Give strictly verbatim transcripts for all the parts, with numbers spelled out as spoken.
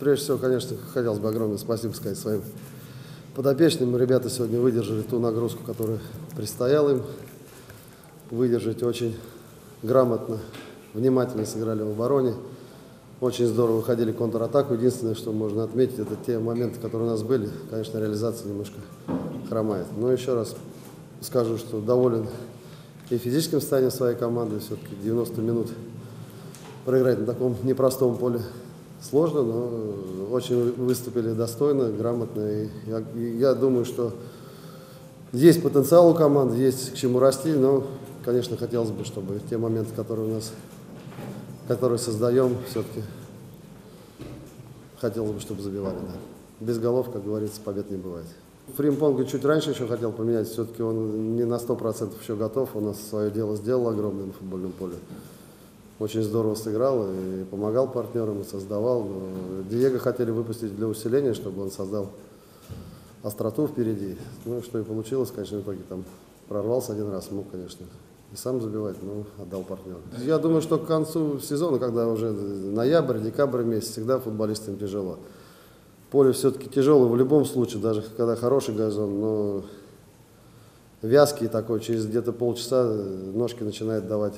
прежде всего, конечно, хотелось бы огромное спасибо сказать своим подопечным. Ребята сегодня выдержали ту нагрузку, которая предстояла им выдержать очень грамотно, внимательно сыграли в обороне. Очень здорово выходили в контратаку. Единственное, что можно отметить, это те моменты, которые у нас были. Конечно, реализация немножко хромает. Но еще раз скажу, что доволен и физическим состоянием своей команды. Все-таки девяносто минут проиграть на таком непростом поле сложно, но очень выступили достойно, грамотно. И я, и я думаю, что есть потенциал у команды, есть к чему расти, но, конечно, хотелось бы, чтобы те моменты, которые у нас, которые создаем, все-таки хотелось бы, чтобы забивали. Да. Без голов, как говорится, побед не бывает. Фримпонга чуть раньше еще хотел поменять, все-таки он не на сто процентов еще готов, у нас свое дело сделал огромное на футбольном поле. Очень здорово сыграл и помогал партнерам, и создавал. Но Диего хотели выпустить для усиления, чтобы он создал остроту впереди. Ну, что и получилось, конечно, в итоге там прорвался один раз, мог, конечно, и сам забивать, но отдал партнеру. Я думаю, что к концу сезона, когда уже ноябрь, декабрь месяц, всегда футболистам тяжело. Поле все-таки тяжелое в любом случае, даже когда хороший газон, но вязкий такой, через где-то полчаса ножки начинает давать.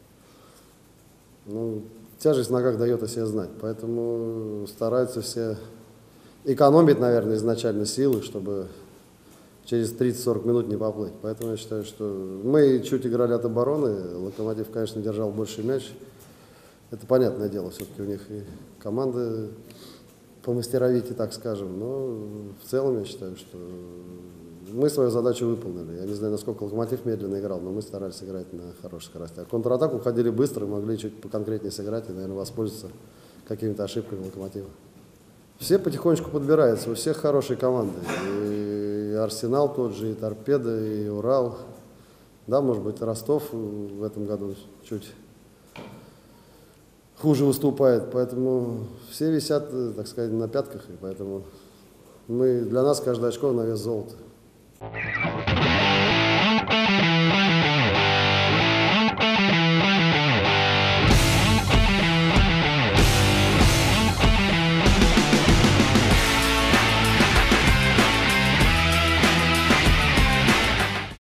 Ну, тяжесть в ногах дает о себе знать, поэтому стараются все экономить, наверное, изначально силы, чтобы через тридцать-сорок минут не поплыть. Поэтому я считаю, что мы чуть играли от обороны, Локомотив, конечно, держал больше мяч. Это понятное дело, все-таки у них и команда помастеровите, так скажем, но в целом я считаю, что мы свою задачу выполнили. Я не знаю, насколько Локомотив медленно играл, но мы старались играть на хорошей скорости. А контратаку уходили быстро, могли чуть поконкретнее сыграть и, наверное, воспользоваться какими-то ошибками Локомотива. Все потихонечку подбираются, у всех хорошие команды. И Арсенал тот же, и Торпедо, и Урал. Да, может быть, Ростов в этом году чуть хуже выступает, поэтому все висят, так сказать, на пятках, и поэтому мы, для нас каждое очко на вес золота.